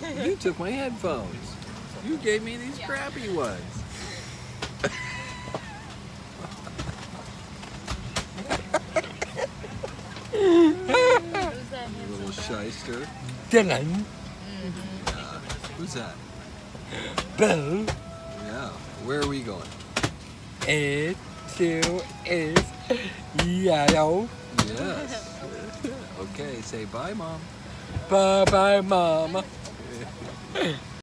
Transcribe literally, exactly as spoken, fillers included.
You took my headphones. You gave me these crappy ones. You little shyster. Dylan. Uh, who's that? Bill. Yeah. Where are we going? It too is yellow. Yes. Okay, say bye, Mom. Bye bye, Mama.